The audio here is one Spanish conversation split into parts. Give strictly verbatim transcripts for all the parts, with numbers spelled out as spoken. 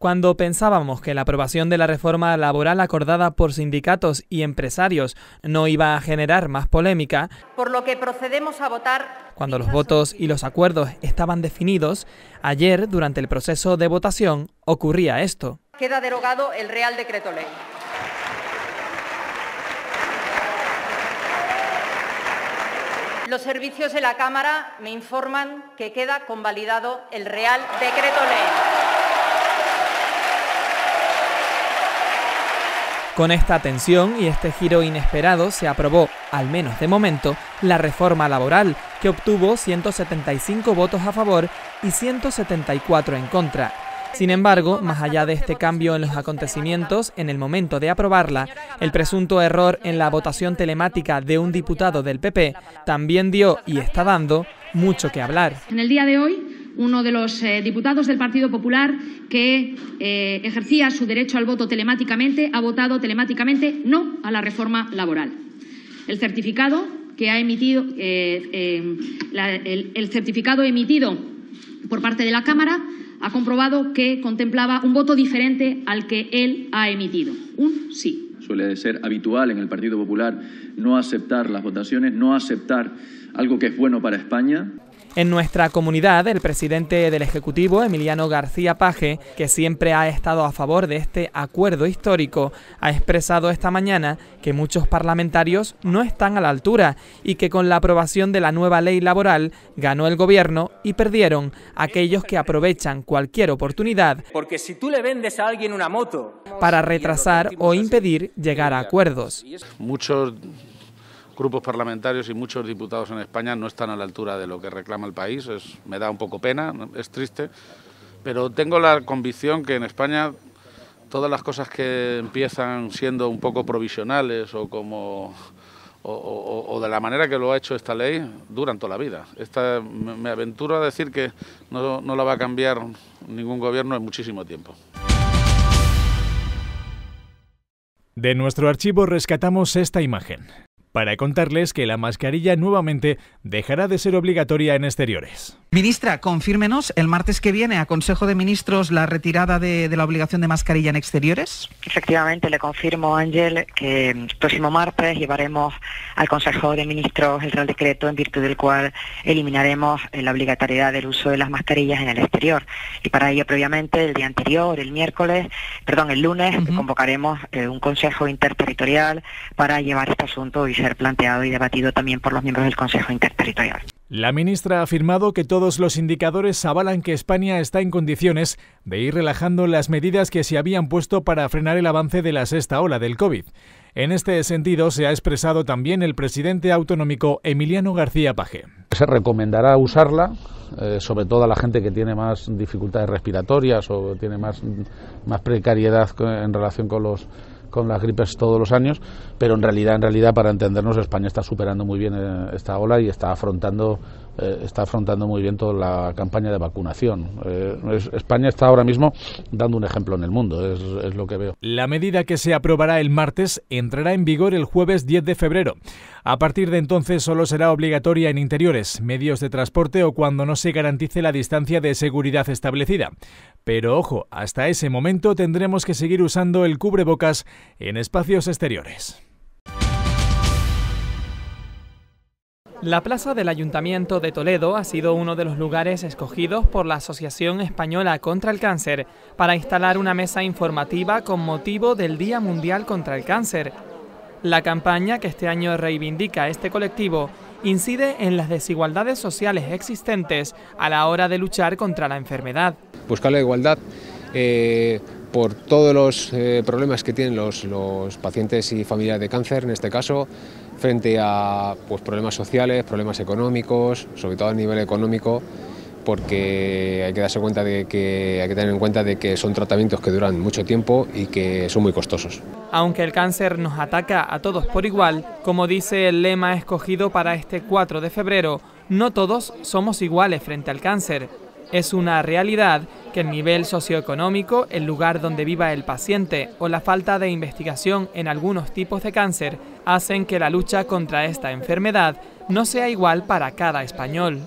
Cuando pensábamos que la aprobación de la reforma laboral acordada por sindicatos y empresarios no iba a generar más polémica, por lo que procedemos a votar. Cuando los votos y los acuerdos estaban definidos, ayer, durante el proceso de votación, ocurría esto. Queda derogado el Real Decreto Ley. Los servicios de la Cámara me informan que queda convalidado el Real Decreto Ley. Con esta tensión y este giro inesperado se aprobó, al menos de momento, la reforma laboral, que obtuvo ciento setenta y cinco votos a favor y ciento setenta y cuatro en contra. Sin embargo, más allá de este cambio en los acontecimientos, en el momento de aprobarla, el presunto error en la votación telemática de un diputado del P P también dio y está dando mucho que hablar. En el día de hoy, uno de los eh, diputados del Partido Popular que eh, ejercía su derecho al voto telemáticamente ha votado telemáticamente no a la reforma laboral. El certificado que ha emitido eh, eh, la, el, el certificado emitido por parte de la Cámara ha comprobado que contemplaba un voto diferente al que él ha emitido, un sí. Suele ser habitual en el Partido Popular no aceptar las votaciones, no aceptar algo que es bueno para España. En nuestra comunidad, el presidente del Ejecutivo, Emiliano García Paje, que siempre ha estado a favor de este acuerdo histórico, ha expresado esta mañana que muchos parlamentarios no están a la altura y que con la aprobación de la nueva ley laboral ganó el gobierno y perdieron aquellos que aprovechan cualquier oportunidad. Porque si tú le vendes a alguien una moto para retrasar o impedir llegar a acuerdos. Muchos grupos parlamentarios y muchos diputados en España no están a la altura de lo que reclama el país. Es, me da un poco pena, es triste, pero tengo la convicción que en España todas las cosas que empiezan siendo un poco provisionales o como o, o, o de la manera que lo ha hecho esta ley duran toda la vida. Esta, me, me aventuro a decir que no, no la va a cambiar ningún gobierno en muchísimo tiempo. De nuestro archivo rescatamos esta imagen para contarles que la mascarilla nuevamente dejará de ser obligatoria en exteriores. Ministra, confírmenos, el martes que viene a Consejo de Ministros la retirada de, de la obligación de mascarilla en exteriores. Efectivamente, le confirmo, Ángel, que el próximo martes llevaremos al Consejo de Ministros el Real Decreto en virtud del cual eliminaremos la obligatoriedad del uso de las mascarillas en el exterior. Y para ello, previamente, el día anterior, el miércoles, perdón, el lunes, uh-huh. convocaremos eh, un Consejo Interterritorial para llevar este asunto y ser planteado y debatido también por los miembros del Consejo Interterritorial. La ministra ha afirmado que todos los indicadores avalan que España está en condiciones de ir relajando las medidas que se habían puesto para frenar el avance de la sexta ola del COVID. En este sentido, se ha expresado también el presidente autonómico Emiliano García Paje. Se recomendará usarla, eh, sobre todo a la gente que tiene más dificultades respiratorias o tiene más, más precariedad en relación con los con las gripes todos los años, pero en realidad, en realidad, para entendernos, España está superando muy bien esta ola y está afrontando, eh, está afrontando muy bien toda la campaña de vacunación. Eh, es, España está ahora mismo dando un ejemplo en el mundo, es, es lo que veo. La medida que se aprobará el martes entrará en vigor el jueves diez de febrero. A partir de entonces solo será obligatoria en interiores, medios de transporte o cuando no se garantice la distancia de seguridad establecida. Pero ojo, hasta ese momento tendremos que seguir usando el cubrebocas en espacios exteriores. La plaza del Ayuntamiento de Toledo ha sido uno de los lugares escogidos por la Asociación Española contra el Cáncer para instalar una mesa informativa con motivo del Día Mundial contra el Cáncer. La campaña, que este año reivindica a este colectivo, incide en las desigualdades sociales existentes a la hora de luchar contra la enfermedad. Buscar la igualdad eh, por todos los eh, problemas que tienen los, los pacientes y familiares de cáncer, en este caso, frente a pues, problemas sociales, problemas económicos, sobre todo a nivel económico, porque hay que darse cuenta de que hay que tener en cuenta de que son tratamientos que duran mucho tiempo y que son muy costosos. Aunque el cáncer nos ataca a todos por igual, como dice el lema escogido para este cuatro de febrero, no todos somos iguales frente al cáncer. Es una realidad que el nivel socioeconómico, el lugar donde viva el paciente o la falta de investigación en algunos tipos de cáncer hacen que la lucha contra esta enfermedad no sea igual para cada español.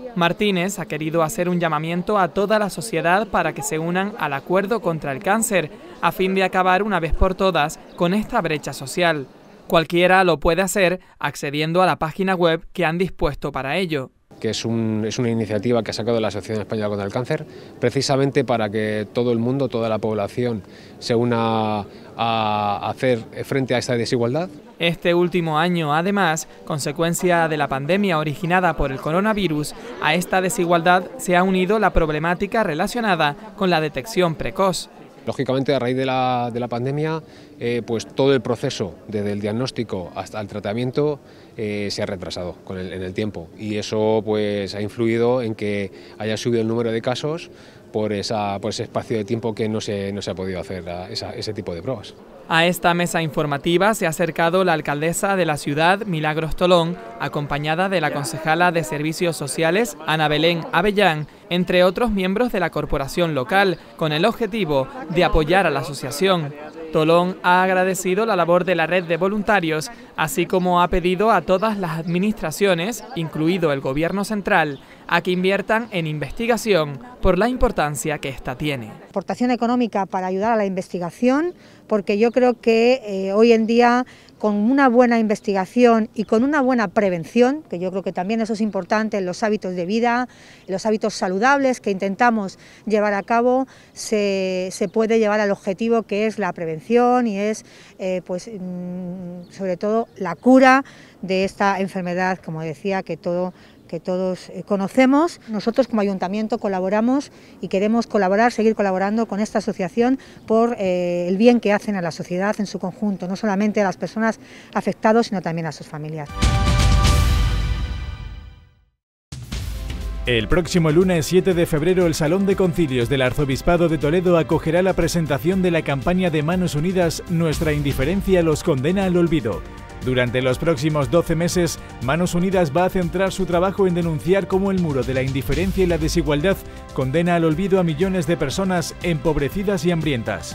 Martínez ha querido hacer un llamamiento a toda la sociedad para que se unan al acuerdo contra el cáncer, a fin de acabar una vez por todas con esta brecha social. Cualquiera lo puede hacer accediendo a la página web que han dispuesto para ello. Que es, un, es una iniciativa que ha sacado la Asociación Española contra el Cáncer, precisamente para que todo el mundo, toda la población, se una a hacer frente a esta desigualdad. Este último año, además, consecuencia de la pandemia originada por el coronavirus, a esta desigualdad se ha unido la problemática relacionada con la detección precoz. Lógicamente, a raíz de la, de la pandemia, eh, pues todo el proceso, desde el diagnóstico hasta el tratamiento, eh, se ha retrasado con el, en el tiempo, y eso pues ha influido en que haya subido el número de casos por, esa, por ese espacio de tiempo que no se, no se ha podido hacer a esa, ese tipo de pruebas. A esta mesa informativa se ha acercado la alcaldesa de la ciudad, Milagros Tolón, acompañada de la concejala de Servicios Sociales, Ana Belén Avellán, entre otros miembros de la corporación local, con el objetivo de apoyar a la asociación. Tolón ha agradecido la labor de la red de voluntarios, así como ha pedido a todas las administraciones, incluido el Gobierno central, a que inviertan en investigación por la importancia que ésta tiene. Aportación económica para ayudar a la investigación, porque yo creo que eh, hoy en día con una buena investigación y con una buena prevención, que yo creo que también eso es importante en los hábitos de vida, en los hábitos saludables que intentamos llevar a cabo, se, se puede llevar al objetivo que es la prevención y es eh, pues, mmm, sobre todo la cura de esta enfermedad, como decía, que todo que todos conocemos. Nosotros como ayuntamiento colaboramos y queremos colaborar, seguir colaborando con esta asociación por eh, el bien que hacen a la sociedad en su conjunto, no solamente a las personas afectadas, sino también a sus familias. El próximo lunes siete de febrero el Salón de Concilios del Arzobispado de Toledo acogerá la presentación de la campaña de Manos Unidas Nuestra indiferencia los condena al olvido. Durante los próximos doce meses, Manos Unidas va a centrar su trabajo en denunciar cómo el muro de la indiferencia y la desigualdad condena al olvido a millones de personas empobrecidas y hambrientas.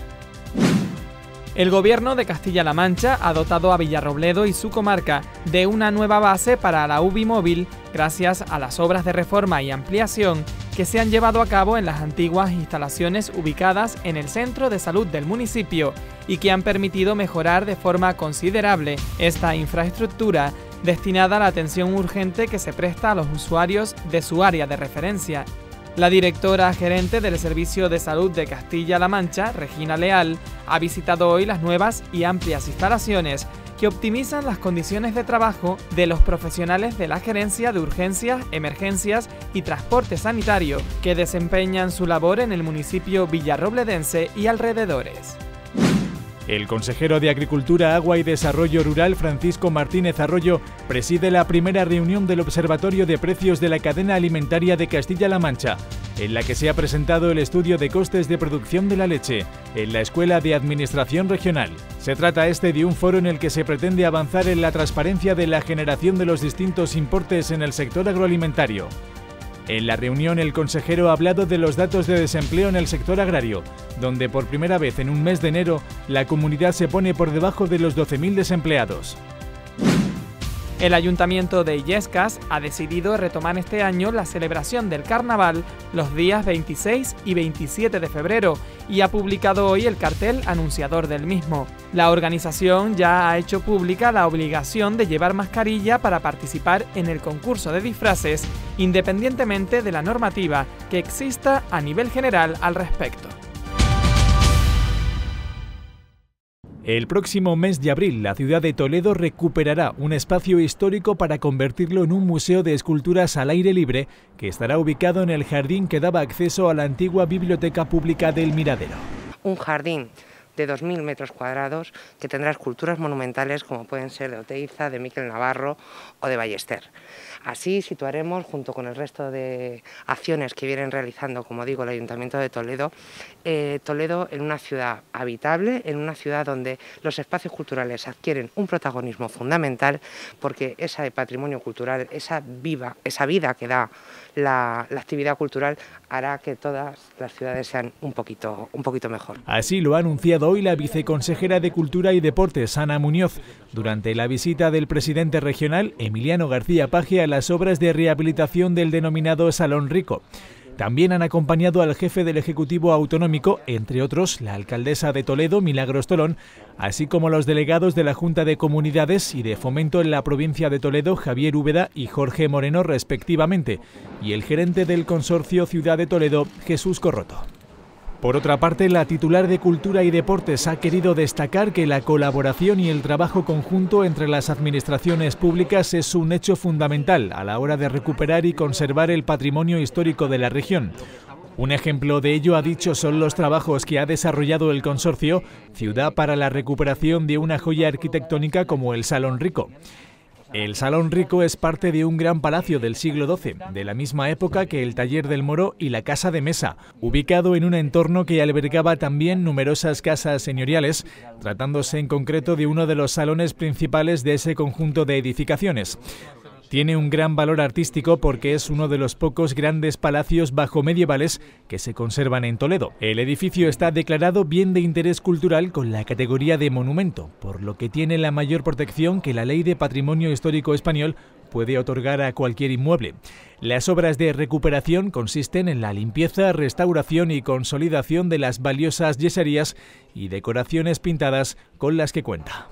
El Gobierno de Castilla-La Mancha ha dotado a Villarrobledo y su comarca de una nueva base para la U B I móvil gracias a las obras de reforma y ampliación que se han llevado a cabo en las antiguas instalaciones ubicadas en el centro de salud del municipio y que han permitido mejorar de forma considerable esta infraestructura destinada a la atención urgente que se presta a los usuarios de su área de referencia. La directora gerente del Servicio de Salud de Castilla-La Mancha, Regina Leal, ha visitado hoy las nuevas y amplias instalaciones que optimizan las condiciones de trabajo de los profesionales de la Gerencia de Urgencias, Emergencias y Transporte Sanitario que desempeñan su labor en el municipio villarrobledense y alrededores. El consejero de Agricultura, Agua y Desarrollo Rural, Francisco Martínez Arroyo, preside la primera reunión del Observatorio de Precios de la Cadena Alimentaria de Castilla-La Mancha, en la que se ha presentado el estudio de costes de producción de la leche en la Escuela de Administración Regional. Se trata este de un foro en el que se pretende avanzar en la transparencia de la generación de los distintos importes en el sector agroalimentario. En la reunión el consejero ha hablado de los datos de desempleo en el sector agrario, donde por primera vez en un mes de enero la comunidad se pone por debajo de los doce mil desempleados. El Ayuntamiento de Illescas ha decidido retomar este año la celebración del Carnaval los días veintiséis y veintisiete de febrero y ha publicado hoy el cartel anunciador del mismo. La organización ya ha hecho pública la obligación de llevar mascarilla para participar en el concurso de disfraces, independientemente de la normativa que exista a nivel general al respecto. El próximo mes de abril, la ciudad de Toledo recuperará un espacio histórico para convertirlo en un museo de esculturas al aire libre que estará ubicado en el jardín que daba acceso a la antigua Biblioteca Pública del Miradero. Un jardín de dos mil metros cuadrados que tendrá esculturas monumentales como pueden ser de Oteiza, de Miquel Navarro o de Ballester. Así situaremos, junto con el resto de acciones que vienen realizando, como digo, el Ayuntamiento de Toledo, eh, Toledo en una ciudad habitable, en una ciudad donde los espacios culturales adquieren un protagonismo fundamental, porque ese patrimonio cultural, esa, viva, esa vida que da la, la actividad cultural, hará que todas las ciudades sean un poquito, un poquito mejor. Así lo ha anunciado comentado hoy la viceconsejera de Cultura y Deportes, Ana Muñoz, durante la visita del presidente regional, Emiliano García Paje, a las obras de rehabilitación del denominado Salón Rico. También han acompañado al jefe del Ejecutivo Autonómico, entre otros la alcaldesa de Toledo, Milagros Tolón, así como los delegados de la Junta de Comunidades y de Fomento en la provincia de Toledo, Javier Úbeda y Jorge Moreno, respectivamente, y el gerente del Consorcio Ciudad de Toledo, Jesús Corroto. Por otra parte, la titular de Cultura y Deportes ha querido destacar que la colaboración y el trabajo conjunto entre las administraciones públicas es un hecho fundamental a la hora de recuperar y conservar el patrimonio histórico de la región. Un ejemplo de ello, ha dicho, son los trabajos que ha desarrollado el consorcio Ciudad para la recuperación de una joya arquitectónica como el Salón Rico. El Salón Rico es parte de un gran palacio del siglo doce, de la misma época que el Taller del Moro y la Casa de Mesa, ubicado en un entorno que albergaba también numerosas casas señoriales, tratándose en concreto de uno de los salones principales de ese conjunto de edificaciones. Tiene un gran valor artístico porque es uno de los pocos grandes palacios bajomedievales que se conservan en Toledo. El edificio está declarado bien de interés cultural con la categoría de monumento, por lo que tiene la mayor protección que la Ley de Patrimonio Histórico Español puede otorgar a cualquier inmueble. Las obras de recuperación consisten en la limpieza, restauración y consolidación de las valiosas yeserías y decoraciones pintadas con las que cuenta.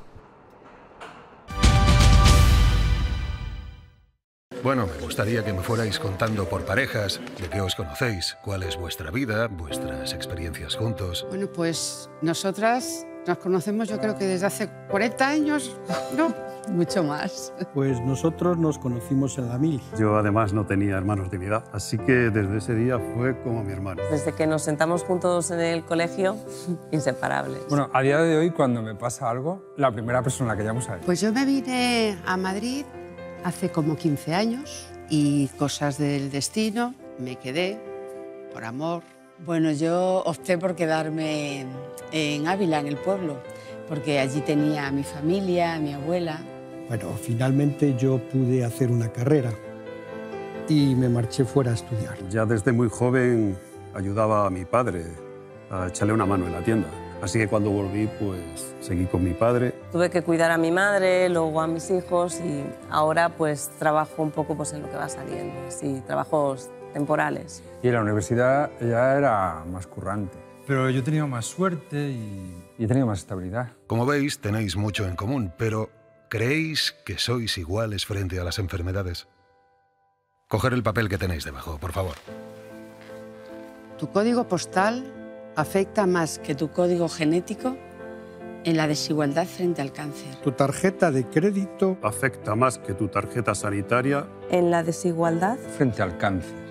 Bueno, me gustaría que me fuerais contando por parejas de qué os conocéis, cuál es vuestra vida, vuestras experiencias juntos. Bueno, pues nosotras nos conocemos yo creo que desde hace cuarenta años, no, mucho más. Pues nosotros nos conocimos en la mili. Yo además no tenía hermanos de mi edad, así que desde ese día fue como mi hermano. Desde que nos sentamos juntos en el colegio, inseparables. Bueno, a día de hoy cuando me pasa algo, la primera persona que llamo es a él. Pues yo me vine a Madrid hace como quince años y cosas del destino, me quedé por amor. Bueno, yo opté por quedarme en Ávila, en el pueblo, porque allí tenía a mi familia, a mi abuela. Bueno, finalmente yo pude hacer una carrera y me marché fuera a estudiar. Ya desde muy joven ayudaba a mi padre a echarle una mano en la tienda. Así que cuando volví, pues seguí con mi padre. Tuve que cuidar a mi madre, luego a mis hijos y ahora pues trabajo un poco pues, en lo que va saliendo, así, trabajos temporales. Y en la universidad ya era más currante. Pero yo he tenido más suerte y, y he tenido más estabilidad. Como veis, tenéis mucho en común, pero ¿creéis que sois iguales frente a las enfermedades? Coger el papel que tenéis debajo, por favor. Tu código postal afecta más que tu código genético en la desigualdad frente al cáncer. Tu tarjeta de crédito afecta más que tu tarjeta sanitaria en la desigualdad frente al cáncer.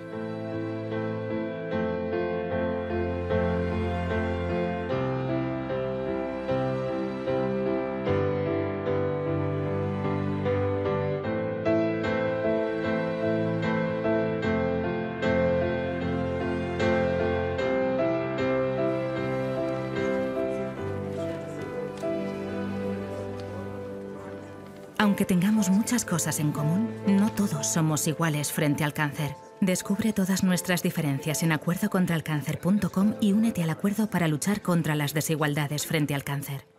Aunque tengamos muchas cosas en común, no todos somos iguales frente al cáncer. Descubre todas nuestras diferencias en acuerdo contra el cáncer punto com y únete al acuerdo para luchar contra las desigualdades frente al cáncer.